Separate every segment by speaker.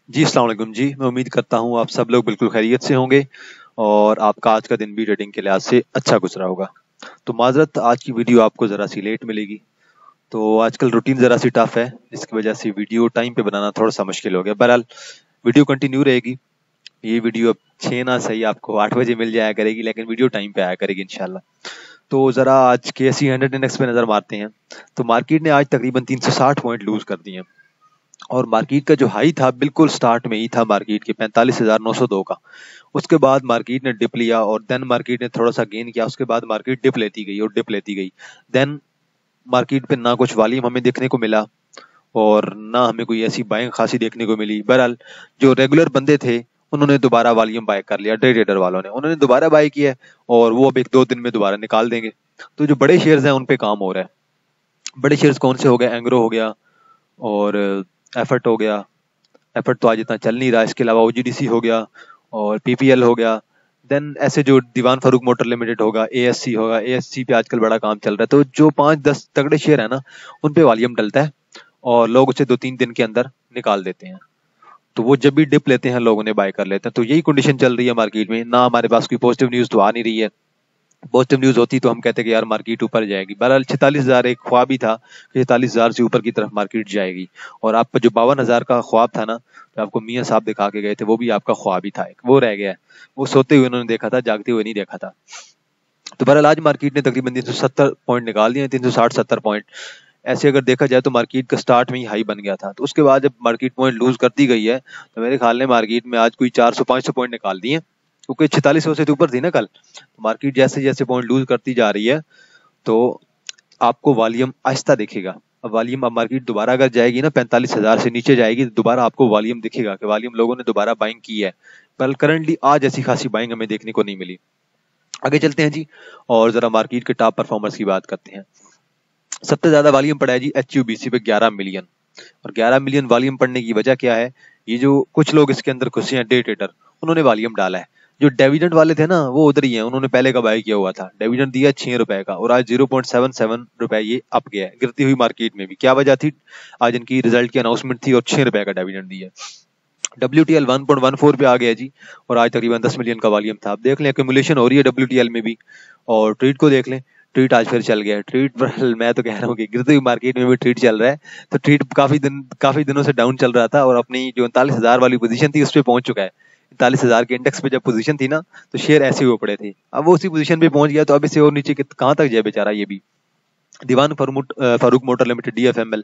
Speaker 1: जी, अस्सलाम वालेकुम जी। मैं उम्मीद करता हूँ आप सब लोग बिल्कुल खैरियत से होंगे और आपका आज का दिन भी ट्रेडिंग के लिहाज से अच्छा गुजरा होगा। तो माज़रत आज की वीडियो आपको ज़रा सी लेट मिलेगी। तो आजकल रूटीन ज़रा सी टफ है, जिसकी वजह से वीडियो टाइम पे बनाना थोड़ा सा मुश्किल हो गया। बहरहाल वीडियो कंटिन्यू रहेगी। ये वीडियो अब 6 ना सही आपको 8 बजे मिल जाया करेगी, लेकिन वीडियो टाइम पे आया करेगी इंशाल्लाह। तो ज़रा आज के एस 100 इंडेक्स पे नज़र मारते हैं। तो मार्केट ने आज तकरीबन 360 पॉइंट लूज कर दिए और मार्केट का जो हाई था बिल्कुल स्टार्ट में ही था मार्केट के 45,902 का। उसके बाद मार्केट ने डिप लिया और देन मार्केट ने थोड़ा सा गेन किया। उसके बाद मार्केट डिप लेती गई और डिप लेती गई। देन मार्केट पे ना कुछ वॉल्यूम हमें देखने को मिला और ना हमें कोई ऐसी बाइंग खासी देखने को मिली। बहरहाल जो रेगुलर बंदे थे उन्होंने दोबारा वॉल्यूम बाय कर लिया। डे ट्रेडर वालों ने उन्होंने दोबारा बाय किया और वो अब 1-2 दिन में दोबारा निकाल देंगे। तो जो बड़े शेयर्स हैं उन पे काम हो रहा है। बड़े शेयर्स कौन से हो गए? एंग्रो हो गया और एफर्ट हो गया। एफर्ट तो आज इतना चल नहीं रहा। इसके अलावा ओजीडीसी हो गया और पीपीएल हो गया। देन ऐसे जो दीवान फारूक मोटर लिमिटेड होगा, एएससी होगा। एएससी पे आजकल बड़ा काम चल रहा है। तो जो 5-10 तगड़े शेयर है ना, उन पे वॉल्यूम डलता है और लोग उसे 2-3 दिन के अंदर निकाल देते हैं। तो वो जब भी डिप लेते हैं लोग उन्हें बाय कर लेते हैं। तो यही कंडीशन चल रही है मार्केट में। ना हमारे पास कोई पॉजिटिव न्यूज तो आ नहीं रही है। पॉजिटिव न्यूज होती तो हम कहते कि यार मार्केट ऊपर जाएगी। बहरहाल 46,000 एक ख्वाब ही था कि 46,000 से ऊपर की तरफ मार्केट जाएगी। और आपका जो 52,000 का ख्वाब था ना, जो आपको मियां साहब दिखा के गए थे, वो भी आपका ख्वाब ही था। एक वो रह गया है। वो सोते हुए उन्होंने देखा था, जागते हुए नहीं देखा था। तो बहरहाल आज मार्केट ने तकरीबन 370 पॉइंट निकाल दिए, 360-70 पॉइंट। ऐसे अगर देखा जाए तो मार्केट का स्टार्ट में ही हाई बन गया था। तो उसके बाद जब मार्केट पॉइंट लूज करती गई है, तो मेरे ख्याल में मार्केट में आज कोई 400-500 पॉइंट निकाल दिए, क्योंकि 4600 से तो ऊपर थी ना कल। तो मार्केट जैसे जैसे पॉइंट लूज करती जा रही है, तो आपको वॉल्यूम आहिस्ता दिखेगा। अब वॉल्यूम, अब मार्केट दोबारा अगर जाएगी ना 45,000 से नीचे जाएगी, तो दोबारा आपको वॉल्यूम दिखेगा कि वॉल्यूम लोगों ने दोबारा बाइंग की है। पर करंटली आज ऐसी खासी बाइंग हमें देखने को नहीं मिली। आगे चलते हैं जी और जरा मार्केट के टॉप परफॉर्मर्स की बात करते हैं। सबसे ज्यादा वॉल्यूम पड़ा है जी एचयूबीसी पे 11 मिलियन। और 11 मिलियन वॉल्यूम पड़ने की वजह क्या है? ये जो कुछ लोग इसके अंदर घुसे हैं डे ट्रेडर, उन्होंने वॉल्यूम डाला है। जो डिविडेंड वाले थे ना, वो उधर ही हैं। उन्होंने पहले का बाय किया हुआ था, डिविडेंड दिया 6 रुपए का और आज 0.77 रुपए ये अप गया है गिरती हुई मार्केट में भी। क्या वजह थी? आज इनकी रिजल्ट की अनाउंसमेंट थी और 6 रुपए का डिविडेंड दिया। WTL 1.14 पे आ गया जी और आज तकरीबन 10 मिलियन का वॉल्यूम था। आप देख लें एक्यूमुलेशन हो रही है WTL में भी। और ट्रीट को देख लें, ट्रीट आज फिर चल गया है। ट्रीट पर मैं तो कह रहा हूँ कि गिरती हुई मार्केट में भी ट्रीट चल रहा है। तो ट्रीट काफी दिनों से डाउन चल रहा था और अपनी जो 39,000 वाली पोजीशन थी उस पर पहुंच चुका है। 39,000 के इंडेक्स पे जब पोजीशन थी ना, तो शेयर ऐसे हुए पड़े थे। अब वो उसी पोजीशन पे पहुंच गया, तो अब इसे और नीचे कहाँ तक जाए बेचारा ये भी। Dewan Farooq motor limited DFML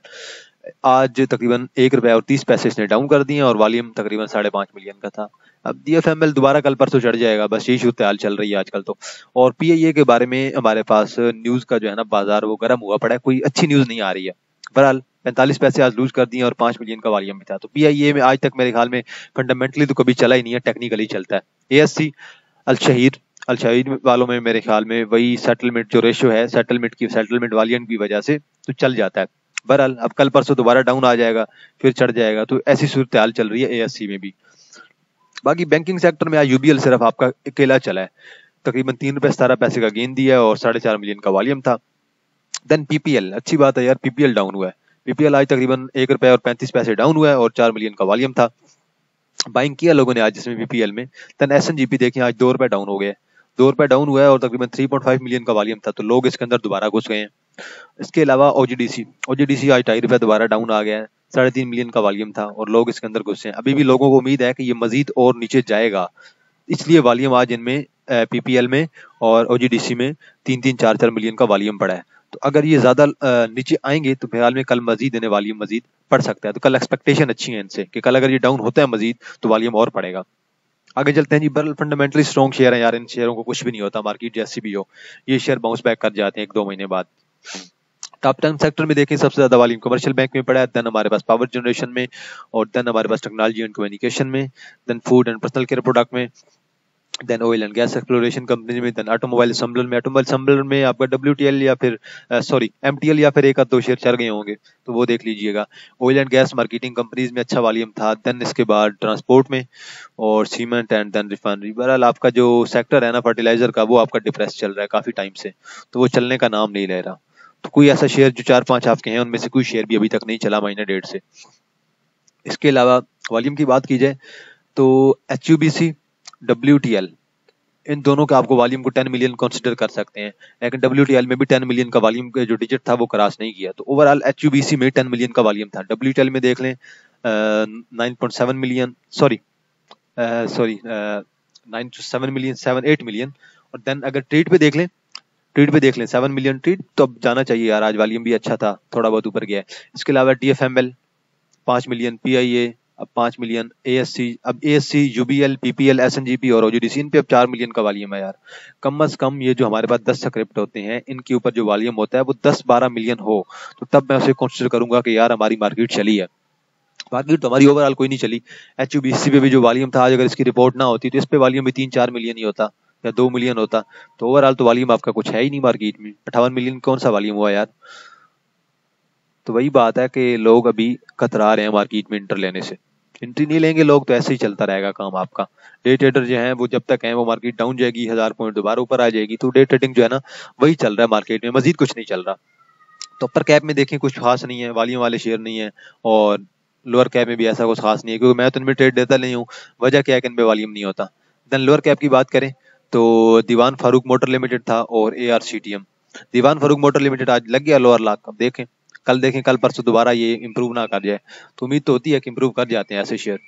Speaker 1: आज तकरीबन 1 रुपए और 30 पैसे इसने डाउन कर दिए और वॉल्यूम तकरीबन 5.5 मिलियन का था। अब DFML दोबारा कल परसों चढ़ जाएगा, बस यही सूरत हाल चल रही है आजकल तो। और PIA के बारे में हमारे पास न्यूज का जो है ना बाजार, वो गर्म हुआ पड़ा है। कोई अच्छी न्यूज नहीं आ रही है। बहरहाल 45 पैसे आज लूज कर दिए और 5 मिलियन का वॉल्यूम भी था। तो PIA में आज तक मेरे ख्याल में फंडामेंटली तो कभी चला ही नहीं है, टेक्निकली चलता है। ASC अल शहीद वालों में मेरे ख्याल में वही सेटलमेंट जो रेशियो है, सेटलमेंट वॉल्यूम की वजह से तो चल जाता है। बहरहाल अब कल परसों दोबारा डाउन आ जाएगा, फिर चढ़ जाएगा। तो ऐसी सूरत हाल चल रही है ASC में भी। बाकी बैंकिंग सेक्टर में आज UBL सिर्फ आपका अकेला चला है। तकरीबन 3 रुपए 17 पैसे का गेन दिया है और 4.5 मिलियन का वॉल्यूम था। देन PPL, अच्छी बात है यार, PPL डाउन हुआ है। PPL आज तकरीबन 1 रुपए और 35 पैसे डाउन हुआ है और 4 मिलियन का वॉल्यूम था। बाइंग किया लोगों ने आज इसमें PPL में। देन SNGP देखें, आज 2 रुपए डाउन हो गए। 2 रुपए डाउन हुआ है और तकरीबन 3.5 मिलियन का वॉल्यूम था। तो लोग इसके अंदर दोबारा घुस गए हैं। इसके अलावा ओजीडीसी आज 2.5 रुपए दोबारा डाउन आ गया है। 3.5 मिलियन का वॉल्यूम था और लोग इसके अंदर घुसे हैं। अभी भी लोगों को उम्मीद है कि ये मजीद और नीचे जाएगा, इसलिए वॉल्यूम आज इनमें PPL में और OGDC में 3-3 4-4 मिलियन का वॉल्यूम पड़ा है। तो अगर ये ज्यादा नीचे आएंगे तो फिलहाल में कल मजीद इन्हें वॉल्यूम मजीद पड़ सकता है। तो कल एक्सपेक्टेशन अच्छी है इनसे कि कल अगर ये डाउन होता है मजीद तो वॉल्यूम और पड़ेगा। आगे चलते हैं जी। बर्ल फंडामेंटली स्ट्रॉन्ग शेयर है यार, इन शेयरों को कुछ भी नहीं होता, मार्केट जैसी भी हो। ये शेयर बाउंस बैक कर जाते हैं 1-2 महीने बाद। टॉप 10 सेक्टर में देखें, सबसे ज्यादा वॉल्यूम कमर्शियल बैंक में पड़ा है, देन हमारे पास पावर जनरेशन में, और देन हमारे पास टेक्नोलॉजी एंड कम्युनिकेशन में, then food and personal care product में, then oil and gas exploration company में, देन ऑटोमोबाइल असेंबलर में आपका WTL या फिर सॉरी MTL या फिर एक आध दो शेयर चढ़ गए होंगे, तो वो देख लीजिएगा। Oil and gas marketing companies में अच्छा वॉल्यूम था। देन इसके बाद ट्रांसपोर्ट में और सीमेंट एंड देन रिफाइनरी। बहरहाल आपका जो सेक्टर है ना फर्टिलाइजर का, वो आपका डिप्रेस चल रहा है काफी टाइम से, तो वो चलने का नाम नहीं ले रहा। तो कोई ऐसा शेयर जो 4-5 आपके हैं, उनमें से कोई शेयर भी अभी तक नहीं चला महीने डेढ़ से। इसके अलावा वॉल्यूम की बात की जाए तो HUBC, WTL, इन दोनों का आपको वॉल्यूम को 10 मिलियन कंसिडर कर सकते हैं, लेकिन WTL में भी 10 मिलियन का वॉल्यूम का जो डिजिट था वो क्रॉस नहीं किया। तो ओवरऑल HUBC में 10 मिलियन का वॉल्यूम था। WTL में देख लें 9.7 million, sorry 9 to 7 million, 7-8 million. और देन अगर ट्रेड पे देख लें 7 मिलियन ट्रेड, तो अब जाना चाहिए यार, आज वॉल्यूम भी अच्छा था, थोड़ा बहुत ऊपर गया है। इसके अलावा DFML 5 मिलियन, PIA अब 5 मिलियन, ASC, अब ASC, UBL, PPL, SNGP और OGDC, इन पे अब 4 मिलियन का वॉल्यूम है यार। कम से कम ये जो हमारे पास 10 स्क्रिप्ट होते हैं, इनके ऊपर जो वॉल्यूम होता है वो 10-12 मिलियन हो, तो तब मैं उसे कंसिडर करूंगा कि यार हमारी मार्केट चली है। मार्केट तो हमारी ओवरऑल कोई नहीं चली। HUBC पे भी जो वॉल्यूम था, आज अगर इसकी रिपोर्ट ना होती तो इस पे वॉल्यूम भी 3-4 मिलियन ही होता या 2 मिलियन होता। तो ओवरऑल तो वॉल्यूम आपका कुछ है ही नहीं मार्केट में। 58 मिलियन कौन सा वॉल्यूम हुआ यार। तो वही बात है कि लोग अभी कतरा रहे हैं मार्केट में इंटर लेने से। एंट्री नहीं लेंगे लोग तो ऐसे ही चलता रहेगा काम आपका। डे ट्रेडर जो है वो जब तक है, वो मार्केट डाउन जाएगी 1000 पॉइंट दोबारा ऊपर आ जाएगी, तो डे ट्रेडिंग जो है ना वही चल रहा है मार्केट में, मजीद कुछ नहीं चल रहा। तो अपर कैप में देखें कुछ खास नहीं है, वॉल्यूम वाले शेयर नहीं है, और लोअर कैप में भी ऐसा कुछ खास नहीं है, क्योंकि मैं तो इनमें ट्रेड देता नहीं हूँ। वजह क्या है कि इनमें वॉल्यूम नहीं होता। देन लोअर कैप की बात करें तो दीवान फारूक मोटर लिमिटेड था और ARCTM। Dewan Farooq motor limited आज लग गया लोअर लाख। अब देखें कल परसों दोबारा ये इंप्रूव ना कर जाए, तो उम्मीद तो होती है कि इंप्रूव कर जाते हैं ऐसे शेयर।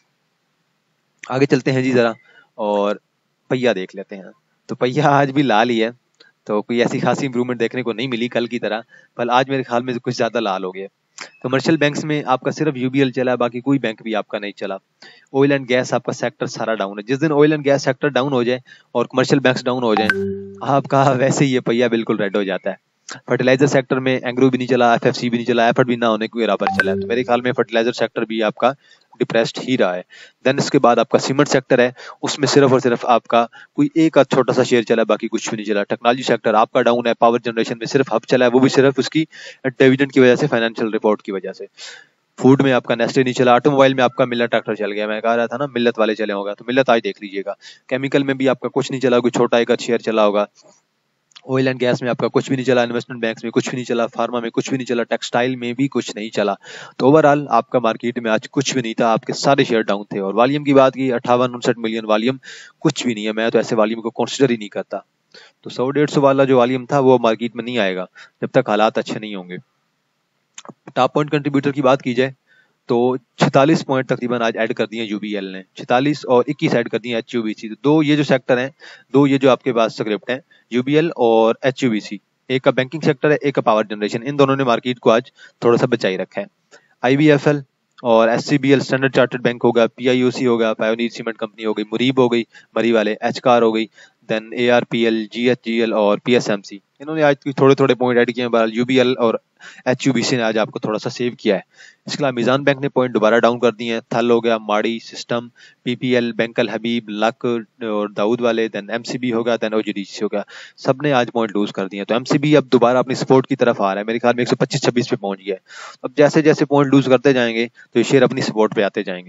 Speaker 1: आगे चलते हैं जी जरा, और पहिया देख लेते हैं। तो पहिया आज भी लाल ही है, तो कोई ऐसी खासी इंप्रूवमेंट देखने को नहीं मिली कल की तरह, पर आज मेरे ख्याल में कुछ ज्यादा लाल हो गया। कमर्शियल बैंक्स में आपका सिर्फ UBL चला, बाकी कोई बैंक भी आपका नहीं चला। ऑयल एंड गैस आपका सेक्टर सारा डाउन है। जिस दिन oil and gas sector down हो जाए और कमर्शियल बैंक्स डाउन हो जाए, आपका वैसे ही ये पहिया बिल्कुल रेड हो जाता है। फर्टिलाइजर सेक्टर में एंग्रो भी नहीं चला, FFC भी नहीं चला, एफर्ट भी ना होने के बराबर चला है। तो मेरे ख्याल में फर्टिलाइजर सेक्टर भी आपका डिप्रेस्ड ही रहा है। देन इसके बाद आपका सीमेंट सेक्टर है, उसमें सिर्फ और सिर्फ आपका कोई एक छोटा सा शेयर चला, बाकी कुछ भी नहीं चला। टेक्नोलॉजी सेक्टर आपका डाउन है। पावर जनरेशन में सिर्फ हब चला है, वो भी सिर्फ उसकी डिविडेंड की वजह से, फाइनेंशियल रिपोर्ट की वजह से। फूड में आपका नेस्ले नहीं चला। ऑटोमोबाइल में आपका मिल्लत ट्रैक्टर चल गया, मैं कह रहा था ना मिल्लत वाले चले होगा, तो मिल्लत आज देख लीजिएगा। केमिकल में भी आपका कुछ नहीं चला, कोई छोटा एक शेयर चला होगा। ऑयल एंड गैस में आपका कुछ भी नहीं चला, इन्वेस्टमेंट बैंक्स में कुछ भी नहीं चला, फार्मा में कुछ भी नहीं चला, टेक्सटाइल में भी कुछ नहीं चला। तो ओवरऑल आपका मार्केट में आज कुछ भी नहीं था, आपके सारे शेयर डाउन थे। और वॉल्यूम की बात की 58-59 मिलियन वॉल्यूम कुछ भी नहीं है, मैं तो ऐसे वॉल्यूम को कंसिडर ही नहीं करता। तो 100-150 वाला जो वॉल्यूम था वो मार्केट में नहीं आएगा जब तक हालात अच्छे नहीं होंगे। टॉप पॉइंट कंट्रीब्यूटर की बात की जाए तो 46 पॉइंट तकरीबन आज ऐड कर दिए UBL ने, 46 और 21 ऐड कर दिए HUBC। तो दो ये जो सेक्टर हैं, दो ये जो आपके पास स्क्रिप्ट हैं, UBL और HUBC, एक का बैंकिंग सेक्टर है, एक का पावर जनरेशन, इन दोनों ने मार्केट को आज थोड़ा सा बचाई रखा है। IBFL और SCBL स्टैंडर्ड चार्टर्ड बैंक होगा, PIOC होगा, पायोनियर सीमेंट कंपनी हो गई, मुरीब हो गई, मरी वाले, HCAR हो गई, देन ARPL, GHGL और PSMC, इन्होंने आज थोड़े थोड़े पॉइंट ऐड किए हैं। बहरहाल UBL और HUBC ने आज आपको थोड़ा सा सेव किया है। इसके अलावा मीजान बैंक ने पॉइंट दोबारा डाउन कर दिए हैं। थल हो गया, माड़ी सिस्टम, PPL, बैंकल हबीब, लक और दाऊद वाले, देन MCB होगा, देन OGDC होगा, सब ने आज पॉइंट लूज कर दिए। तो MCB अब दोबारा अपनी सपोर्ट की तरफ आ रहा है, मेरे ख्याल में 125-26 पे पहुंच गया है। अब जैसे जैसे पॉइंट लूज करते जाएंगे तो ये शेयर अपनी सपोर्ट पे आते जाएंगे।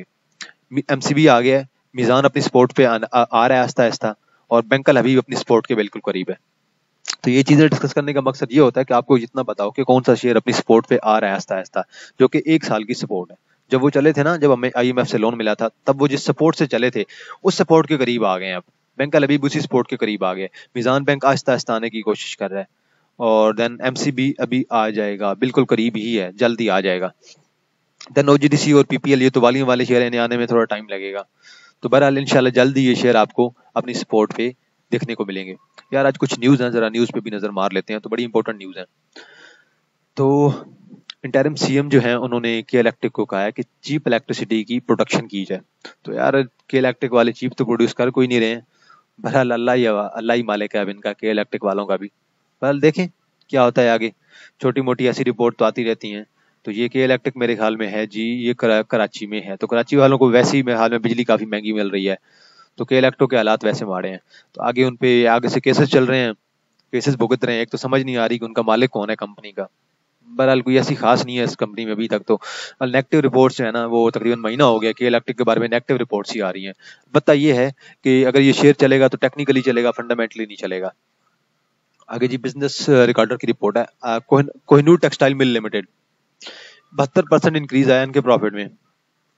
Speaker 1: MCB आ गया है, मीजान अपनी सपोर्ट पे आ रहा है आहिस्ता आहिस्ता, और बैंकल हबीब अपनी सपोर्ट के बिल्कुल करीब है। तो ये चीजें डिस्कस करने का मकसद ये होता है कि आपको जितना बताओ कि कौन सा शेयर अपनी सपोर्ट पे आ रहा है आहिस्ता आहिस्ता, जो कि 1 साल की सपोर्ट है। जब वो चले थे ना, जब हमें IMF से लोन मिला था, तब वो जिस सपोर्ट से चले थे उस सपोर्ट के करीब आ गए हैं। अब बैंक अल अभी उसी सपोर्ट के करीब आ गए। मीजान बैंक आहिस्ता आहिस्ता आने की कोशिश कर रहा है, और देन MCB अभी आ जाएगा, बिल्कुल करीब ही है, जल्दी आ जाएगा। देन OGDC और PPL, ये तो वॉल्यूम वाले शेयर इन्हें आने में थोड़ा टाइम लगेगा। तो बहरहाल इंशाल्लाह जल्दी ये शेयर आपको अपनी सपोर्ट पे देखने को मिलेंगे। यार आज कुछ न्यूज़ है, जरा न्यूज़ पे भी नजर मार लेते हैं, तो बड़ी इंपॉर्टेंट न्यूज़ है। तो इंटरिम CM जो है, उन्होंने के इलेक्ट्रिक को कहा है कि चीप इलेक्ट्रिसिटी की प्रोडक्शन की जाए। तो यार के इलेक्ट्रिक वाले चीप तो प्रोड्यूस कर कोई नहीं रहे हैं। बहरहाल अल्लाह ही मालिक है अब इनका, के इलेक्ट्रिक वालों का भी। बहरहाल देखें क्या होता है आगे। छोटी मोटी ऐसी रिपोर्ट तो आती रहती हैं। तो ये के इलेक्ट्रिक मेरे ख्याल में है जी, ये कराची में है। तो कराची वालों को वैसे ही मेरे ख्याल में बिजली काफी महंगी मिल रही है, तो के इलेक्ट्रो के हालात वैसे माड़े हैं। तो आगे उन पे आगे से केसेस चल रहे हैं, केसेस भुगत रहे हैं। एक तो समझ नहीं आ रही कि उनका मालिक कौन है कंपनी का। बहरहाल कोई ऐसी खास नहीं है इस कंपनी में अभी तक। तो नेगेटिव रिपोर्ट्स जो है ना, वो तकरीबन महीना हो गया कि इलेक्ट्रिक के बारे में नेगेटिव रिपोर्ट्स ही आ रही हैं। बता ये है कि अगर ये शेयर चलेगा तो टेक्निकली चलेगा, फंडामेंटली नहीं चलेगा। आगे जी बिजनेस रिकॉर्डर की रिपोर्ट है। Kohinoor textile mill limited 72% increase आया इनके प्रॉफिट में।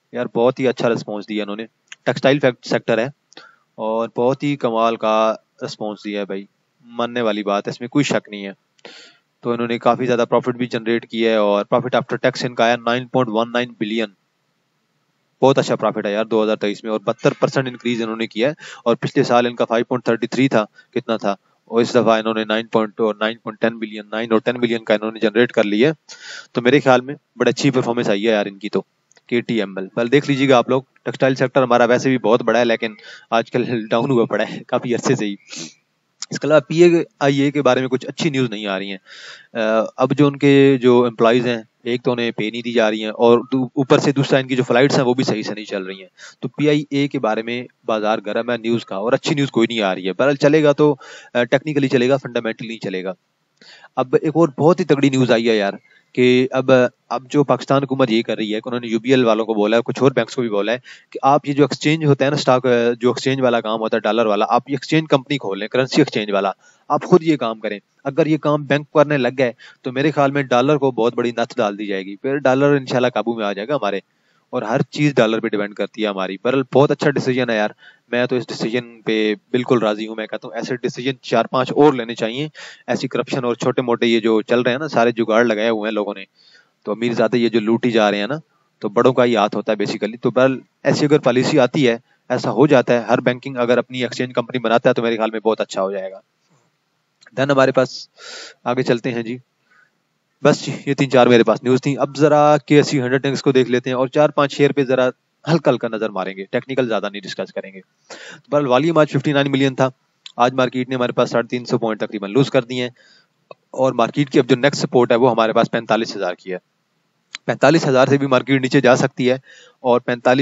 Speaker 1: यार बहुत ही अच्छा रिस्पॉन्स दिया इन्होंने। टेक्सटाइल सेक्टर है और बहुत ही कमाल का रिस्पॉन्स दिया है भाई, मानने वाली बात है, इसमें कोई शक नहीं है। तो इन्होंने काफी ज्यादा प्रॉफिट भी जनरेट किया है और प्रॉफिट आफ्टर टैक्स इनका आया 9.19 बिलियन। बहुत अच्छा प्रॉफिट है यार 2023 में, और 72% इंक्रीज इन्होंने किया है। और पिछले साल इनका 5.33 था, कितना था, और इस दफा इन्होंने 9.10 बिलियन, 9 और 10 बिलियन का इन्होंने जनरेट कर लिया है। तो मेरे ख्याल में बड़ी अच्छी परफॉर्मेंस आई है यार इनकी तो। KTML पर देख लीजिएगा आप लोग, टेक्सटाइल सेक्टर हमारा वैसे भी बहुत बड़ा है, लेकिन आजकल डाउन हुआ पड़ा है काफी अरसे से ही। इसके अलावा PAIA के बारे में कुछ अच्छी न्यूज नहीं आ रही है। अब जो उनके जो एम्प्लॉयज हैं, एक तो उन्हें पे नहीं दी जा रही है, और ऊपर से दूसरा इनकी जो फ्लाइट्स हैं वो भी सही से नहीं चल रही हैं। तो PIA के बारे में बाजार गर्म है न्यूज का, और अच्छी न्यूज कोई नहीं आ रही है। बहरहाल चलेगा तो टेक्निकली चलेगा, फंडामेंटली नहीं चलेगा। अब एक और बहुत ही तगड़ी न्यूज आई है यार, कि अब जो पाकिस्तान हुकूमत ये कर रही है कि उन्होंने UBL वालों को बोला है, कुछ और बैंक्स को भी बोला है, कि आप ये जो एक्सचेंज होता है ना, स्टॉक जो एक्सचेंज वाला काम होता है डॉलर वाला, आप ये एक्सचेंज कंपनी खोल लें, करेंसी एक्सचेंज वाला, आप खुद ये काम करें। अगर ये काम बैंक करने लग गए तो मेरे ख्याल में डॉलर को बहुत बड़ी नथ डाल दी जाएगी, फिर डॉलर इंशाल्लाह काबू में आ जाएगा हमारे, और हर चीज डॉलर पे डिपेंड करती है हमारी। पर बहुत अच्छा डिसीजन है यार, मैं तो इस डिसीजन पे बिल्कुल राजी हूँ। मैं कहता हूँ ऐसे डिसीजन 4-5 और लेने चाहिए। ऐसी करप्शन और छोटे मोटे ये जो चल रहे हैं ना, सारे जुगाड़ लगाए हुए हैं लोगों ने, तो अमीरजादे ये जो लूटी जा रहे हैं ना, तो बड़ों का ही हाथ होता है बेसिकली। तो बहरहाल ऐसी अगर पॉलिसी आती है, ऐसा हो जाता है, हर बैंकिंग अगर अपनी एक्सचेंज कंपनी बनाता है, तो मेरे ख्याल में बहुत अच्छा हो जाएगा। देन हमारे पास आगे चलते हैं जी। बस जी, ये 3-4 मेरे पास न्यूज थी। अब जरा KSE 100 इंडेक्स को देख लेते हैं, और 4-5 शेयर पे जरा हल्का हल्का नजर मारेंगे, टेक्निकल ज्यादा नहीं डिस्कस करेंगे। तो बहरहाल वॉल्यूम आज 59 मिलियन था। आज मार्केट ने हमारे पास 350 पॉइंट तकरीबन लूज कर दिए हैं, और मार्केट की अब जो नेक्स्ट सपोर्ट है वो हमारे पास 45,000 की है। 45,000 से भी मार्केट नीचे जा सकती है, और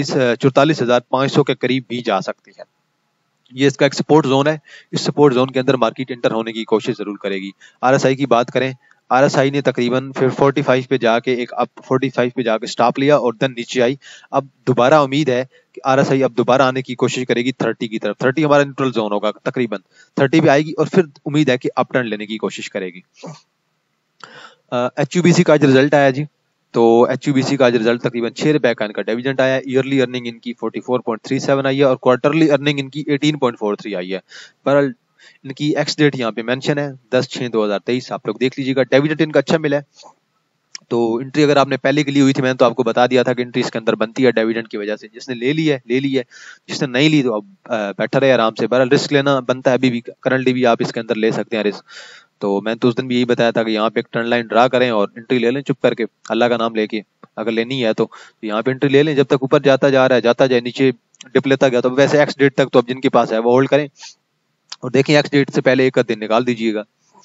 Speaker 1: 44,500 के करीब भी जा सकती है। ये इसका एक सपोर्ट जोन है। इस सपोर्ट जोन के अंदर मार्केट इंटर होने की कोशिश जरूर करेगी। RSI की बात करें, RSI ने तकरीबन फिर 45 पे जाके एक अप 45 पे जाके स्टॉप लिया और देन नीचे आई। अब दोबारा उम्मीद है कि RSI अब दोबारा आने की कोशिश करेगी 30 की तरफ। 30 हमारा न्यूट्रल जोन होगा, तकरीबन 30 पे आएगी, और फिर उम्मीद है कि अप टर्न लेने की कोशिश करेगी। HUBC का आज रिजल्ट आया जी। तो HUBC का आज रिजल्ट तकरीबन 6 रुपए का इनका डिविडेंड आया। ईयरली अर्निंग इनकी 44.37 आई है, और क्वार्टरली अर्निंग इनकी 18.43 आई है। बहरहाल इनकी एक्स डेट यहाँ पे मेंशन है 10/6/2023, आप लोग देख लीजिएगा। डिविडेंड इनका अच्छा मिला है। तो एंट्री अगर आपने पहले के लिए हुई थी, मैंने तो आपको बता दिया था कि एंट्री इसके अंदर बनती है डिविडेंड की वजह से। जिसने ले ली है ले ली है, जिसने नहीं ली तो अब बेटर है आराम से। बहरहाल रिस्क लेना बनता है, अभी भी करंटली भी आप इसके अंदर ले सकते हैं रिस्क। तो मैंने तो उस दिन भी यही बताया था कि यहाँ पे एक ट्रेंड लाइन ड्रा करें और एंट्री ले लें चुप करके, अल्लाह का नाम लेके। अगर लेनी है तो यहाँ पे एंट्री ले लें, जब तक ऊपर जाता जा रहा है जाता जाए, नीचे डिप लेता गया तो वैसे एक्स डेट तक तो अब जिनके पास है वो होल्ड करें, और देखें एक्स डेट से पहले एक दिन निकाल दीजिएगा।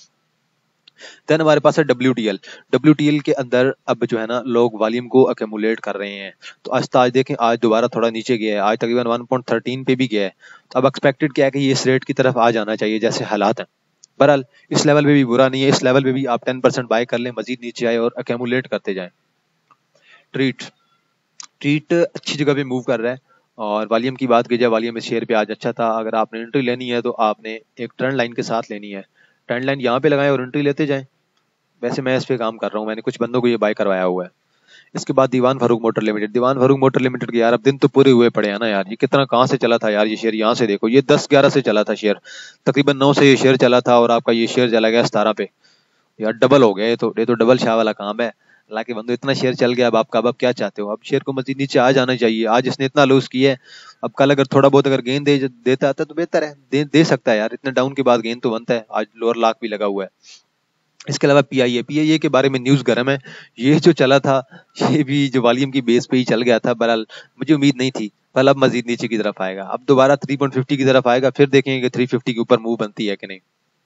Speaker 1: देन हमारे पास है WTL के अंदर अब जो है ना, लोग वॉल्यूम को अकेमुलेट कर रहे हैं। तो आज देखें, आज दोबारा थोड़ा नीचे गया है, आज तकरीबन 1.13 पे भी गया है। तो अब एक्सपेक्टेड क्या है कि ये इस रेट की तरफ आ जाना चाहिए जैसे हालात हैं। बहरहाल इस लेवल पे भी बुरा नहीं है, इस लेवल पे भी आप 10% बाय कर लें, मजीद नीचे आए और अकेमुलेट करते जाएं। ट्रीट ट्रीट अच्छी जगह पे मूव कर रहा है, और वॉल्यूम की बात की जाए, वॉल्यूम इस शेयर पे आज अच्छा था। अगर आपने एंट्री लेनी है तो आपने एक ट्रेंड लाइन के साथ लेनी है, ट्रेंड लाइन यहाँ पे लगाएं और एंट्री लेते जाएं। वैसे मैं इस पे काम कर रहा हूँ, मैंने कुछ बंदों को ये बाय करवाया हुआ है। इसके बाद Dewan Farooq motor limited. Dewan Farooq motor limited के यार अब दिन तो पूरे हुए पड़े हैं ना यार। ये कितना कहाँ से चला था यार ये शेयर, यहाँ से देखो, ये 10-11 से चला था शेयर, तकरीबन 9 से ये शेयर चला था, और आपका ये शेयर चला गया 17 पे। यार डबल हो गया, ये तो डबल शाह वाला काम है। हालांकि बंदो इतना शेयर चल गया, अब आपका अब क्या चाहते हो, अब शेयर को मजीद नीचे आ जाना चाहिए। आज इसने इतना लूज किया है, अब कल अगर थोड़ा बहुत अगर गेन देता आता तो बेहतर है, दे सकता है यार। इतने डाउन के बाद गेन तो बनता है, आज लोअर लाख भी लगा हुआ है। इसके अलावा PIA के बारे में न्यूज गर्म है। ये जो चला था, ये भी जो वॉल्यूम की बेस पे ही चल गया था। बहरहाल मुझे उम्मीद नहीं थी, पर अब मजीद नीचे की तरफ आएगा, अब दोबारा 3.50 की तरफ आएगा, फिर देखेंगे कि 350 के ऊपर मूव बनती है कि नहीं।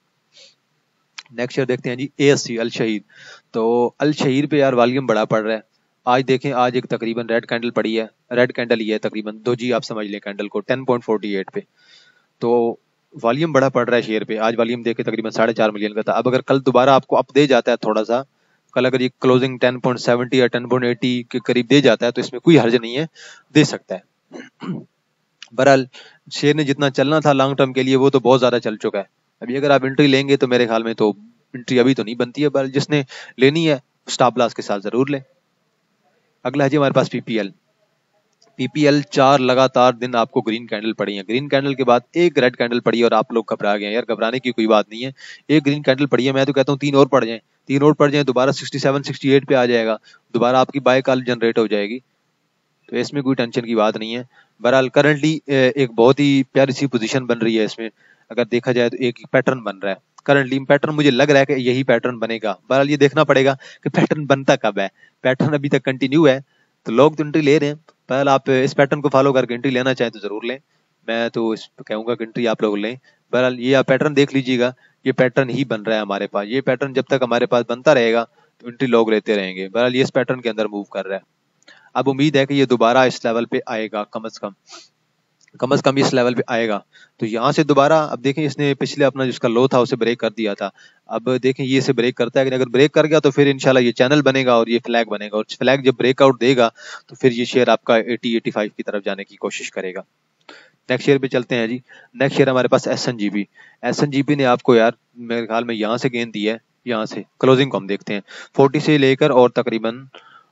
Speaker 1: नेक्स्ट शेयर देखते हैं जी, ASC अल शहीद। तो अल शहीद पे यार वॉल्यूम बड़ा पड़ रहा है। आज देखें, आज एक तकरीबन रेड कैंडल पड़ी है, रेड कैंडल ही है तकरीबन, दो जी आप समझ लें कैंडल को, 10.48 पे। तो वॉल्यूम बड़ा पड़ रहा है शेयर पे। आज वॉल्यूम देखे तकरीबन 4.5 मिलियन का था। अब अगर कल दोबारा आपको अप दे जाता है थोड़ा सा, कल अगर ये क्लोजिंग 10.70 या 10.80 के करीब दे जाता है तो इसमें कोई हर्ज नहीं है, दे सकता है। बहरहाल शेयर ने जितना चलना था लॉन्ग टर्म के लिए वो तो बहुत ज्यादा चल चुका है। अभी अगर आप एंट्री लेंगे तो मेरे ख्याल में तो एंट्री अभी तो नहीं बनती है, पर जिसने लेनी है स्टॉप लॉस के साथ जरूर ले। अगला है जी हमारे पास PPL। पीपीएल 4 लगातार दिन आपको ग्रीन कैंडल पड़ी है, ग्रीन कैंडल के बाद एक रेड कैंडल पड़ी है और आप लोग घबरा गए। यार घबराने की कोई बात नहीं है, एक ग्रीन कैंडल पड़ी है, मैं तो कहता हूँ 3 और पड़ जाएं, 3 और पड़ जाएं, दोबारा 67 68 पे आ जाएगा, दोबारा आपकी बाय कॉल जनरेट हो जाएगी, तो इसमें कोई टेंशन की बात नहीं है। बहरहाल करंटली एक बहुत ही प्यारी सी पोजीशन बन रही है इसमें, अगर देखा जाए तो एक पैटर्न बन रहा है करंटली। पैटर्न मुझे लग रहा है कि यही पैटर्न बनेगा, बहरहाल ये देखना पड़ेगा कि पैटर्न बनता कब है। पैटर्न अभी तक कंटिन्यू है तो लोग तो एंट्री ले रहे हैं, बहरहाल आप इस पैटर्न को फॉलो करके एंट्री लेना चाहें तो जरूर लें, मैं तो इस कहूंगा कि एंट्री आप लोग लें। बहरहाल ये आप पैटर्न देख लीजिएगा, ये पैटर्न ही बन रहा है हमारे पास, ये पैटर्न जब तक हमारे पास बनता रहेगा तो एंट्री लोग लेते रहेंगे। बहरहाल ये इस पैटर्न के अंदर मूव कर रहा है, अब उम्मीद है कि ये दोबारा इस लेवल पे आएगा, कम से कम इस लेवल पे आएगा। तो यहाँ से दोबारा अब देखें, इसने पिछले अपना जिसका लो था उसे ब्रेक कर दिया था, अब देखें ये इसे ब्रेक करता है कि अगर ब्रेक कर गया तो फिर इंशाल्लाह ये चैनल बनेगा और ये फ्लैग बनेगा, और फ्लैग जब ब्रेकआउट देगा तो फिर ये शेयर आपका 80-85 की तरफ जाने की कोशिश करेगा। नेक्स्ट शेयर पे चलते हैं जी। नेक्स्ट शेयर हमारे पास एसएनजीपी ने आपको यार मेरे ख्याल में यहाँ से गेंद दी है, यहाँ से क्लोजिंग को हम देखते हैं 40 से लेकर और तकरीबन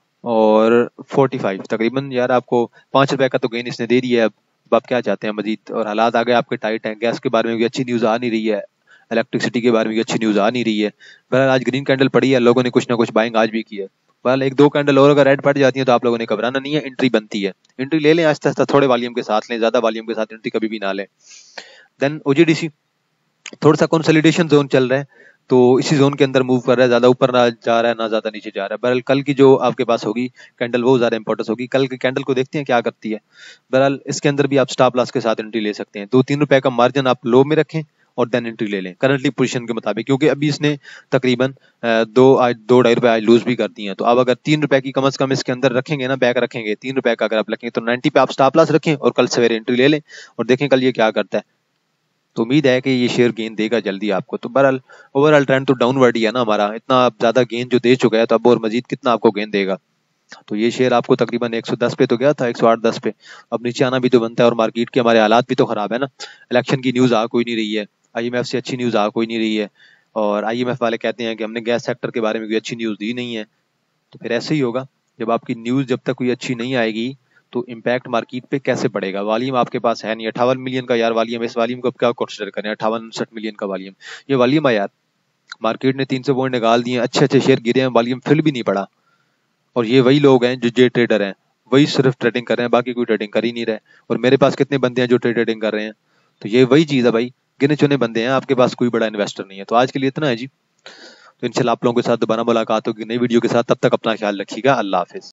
Speaker 1: और 45 तकरीबन, यार आपको 5 रुपए का तो गेन इसने दे दिया है। अब आप क्या चाहते हैं मजीद, और हालात आगे आपके टाइट हैं, गैस के बारे में भी अच्छी न्यूज आ नहीं रही है, इलेक्ट्रिसिटी के बारे में भी अच्छी न्यूज आ नहीं रही है। बहरहाल आज ग्रीन कैंडल पड़ी है, लोगों ने कुछ ना कुछ बाइंग आज भी की है। बहरहाल 1-2 कैंडल और अगर रेड पड़ जाती है तो आप लोगों ने घबराना नहीं है, एंट्री बनती है, एंट्री ले लें आस्ते आस्ते, थोड़े वॉल्यूम के साथ लें, ज्यादा वॉल्यूम के साथ एंट्री कभी भी ना लें। देन ओजीडीसी थोड़ा सा कंसोलिडेशन जोन चल रहा है, तो इसी जोन के अंदर मूव कर रहा है, ज्यादा ऊपर ना जा रहा है ना ज्यादा नीचे जा रहा है। बहरहाल कल की जो आपके पास होगी कैंडल वो ज्यादा इंपॉर्टेंस होगी, कल की कैंडल को देखते हैं क्या करती है। बहरहाल इसके अंदर भी आप स्टॉप लॉस के साथ एंट्री ले सकते हैं, 2-3 रुपए का मार्जिन आप लो में रखें और देन एंट्री ले लें करंटली पोजीशन के मुताबिक, क्योंकि अभी इसने तकरीबन 2-2.5 रुपए आज लूज भी कर दिए हैं। तो अब अगर 3 रुपए की कम से कम इसके अंदर रखेंगे ना, बैक रखेंगे 3 रुपए का अगर आप रखेंगे तो 90 पे आप स्टॉप लॉस रखें और कल सवेरे एंट्री ले लें और देखें कल ये क्या करता है। तो उम्मीद है कि ये शेयर गेन देगा जल्दी आपको। तो बहरहाल ओवरऑल ट्रेंड तो डाउनवर्ड ही है ना हमारा, इतना ज्यादा गेन जो दे चुका है तो अब और मजीद कितना आपको गेन देगा। तो ये शेयर आपको तकरीबन 110 पे तो गया था, 108-10 पे, अब नीचे आना भी तो बनता है, और मार्केट के हमारे हालात भी तो खराब है ना, इलेक्शन की न्यूज आ कोई नहीं रही है, आईएमएफ से अच्छी न्यूज आ कोई नहीं रही है, और आईएमएफ वाले कहते हैं कि हमने गैस सेक्टर के बारे में कोई अच्छी न्यूज दी नहीं है। तो फिर ऐसे ही होगा, जब आपकी न्यूज जब तक कोई अच्छी नहीं आएगी तो इम्पैक्ट मार्केट पे कैसे पड़ेगा। वॉल्यूम आपके पास है नहीं, 58 मिलियन का यार वॉल्यूम, इस वॉल्यूम को अब क्या कंसिडर करें, 58-59 मिलियन का वॉल्यूम, ये वॉल्यूम है यार। मार्केट ने 300 पॉइंट निकाल दिए, अच्छे अच्छे शेयर गिरे हैं, वॉल्यूम फिल भी नहीं पड़ा, और ये वही लोग हैं जो जे ट्रेडर हैं, वही सिर्फ ट्रेडिंग कर रहे हैं, बाकी कोई ट्रेडिंग कर ही नहीं रहे। और मेरे पास कितने बंदे हैं जो ट्रेडिंग कर रहे हैं, तो ये वही चीज है भाई, गिने चुने बंदे हैं, आपके पास कोई बड़ा इन्वेस्टर नहीं है। तो आज के लिए इतना है जी, तो इंशाल्लाह आप लोगों के साथ दोबारा मुलाकात होगी नई वीडियो के साथ, तब तक अपना ख्याल रखिएगा, अल्लाह हाफिज।